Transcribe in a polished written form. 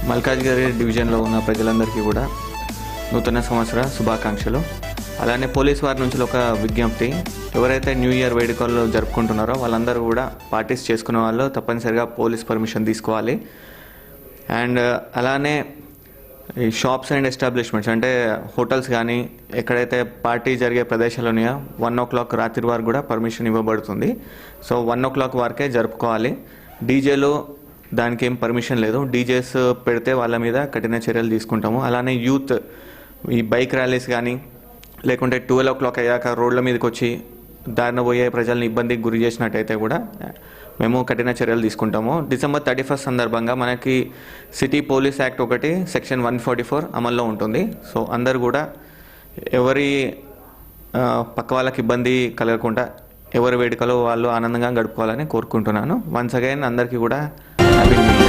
మల్కాజ్గిరి డివిజన్లో ఉన్న ప్రజలందరికీ కూడా నూతన సంవత్సర శుభాకాంక్షలు. అలానే పోలీస్ వారి నుంచి ఒక విజ్ఞప్తి, ఎవరైతే న్యూ ఇయర్ వేడుకలు జరుపుకుంటున్నారో వాళ్ళందరూ కూడా పార్టీస్ చేసుకునే వాళ్ళు తప్పనిసరిగా పోలీస్ పర్మిషన్ తీసుకోవాలి. అండ్ అలానే ఈ షాప్స్ అండ్ ఎస్టాబ్లిష్మెంట్స్ అంటే హోటల్స్ కానీ ఎక్కడైతే పార్టీ జరిగే ప్రదేశాలు ఉన్నాయో 1 o'clock రాత్రి వరకు కూడా పర్మిషన్ ఇవ్వబడుతుంది. సో 1 o'clock వరకే జరుపుకోవాలి. డీజేలో దానికి ఏం పర్మిషన్ లేదు. డీజేస్ పెడితే వాళ్ళ మీద కఠిన చర్యలు తీసుకుంటాము. అలానే యూత్ ఈ బైక్ ర్యాలీస్ కానీ లేకుంటే 12 o'clock అయ్యాక రోడ్ల మీదకి వచ్చి దారిన పోయే ప్రజల్ని ఇబ్బందికి గురి చేసినట్టయితే కూడా మేము కఠిన చర్యలు తీసుకుంటాము. December 31 సందర్భంగా మనకి సిటీ పోలీస్ యాక్ట్ ఒకటి సెక్షన్ 144 అమల్లో ఉంటుంది. సో అందరు కూడా ఎవరి పక్క వాళ్ళకి ఇబ్బంది కలగకుండా ఎవరి వేడుకలో వాళ్ళు ఆనందంగా గడుపుకోవాలని కోరుకుంటున్నాను. వన్స్ అగైన్ అందరికీ కూడా హ్యాపీ న్యూ ఇయర్.